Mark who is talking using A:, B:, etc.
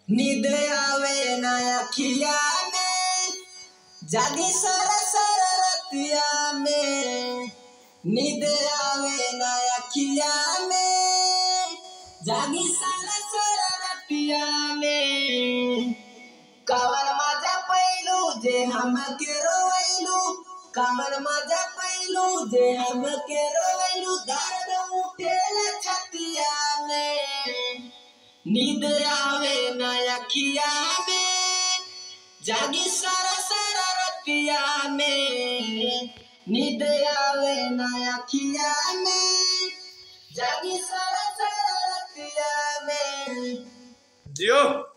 A: नींद आवे ना अखिया में, जागी सारा सारा रतिया में। नींद आवे ना अखिया में, जागी सारा सारा रतिया में। कावन मजा पैलू जे हम के रोवैलू, कावन मजा पैलू जे हम के रोवैलू। दर्द उठेला छतिया में, नींद आवे ना अखिया में, जागी सारा सारा रतिया में। नींद आवे ना अखिया में, जागी सारा सारा रतिया में।
B: जियो।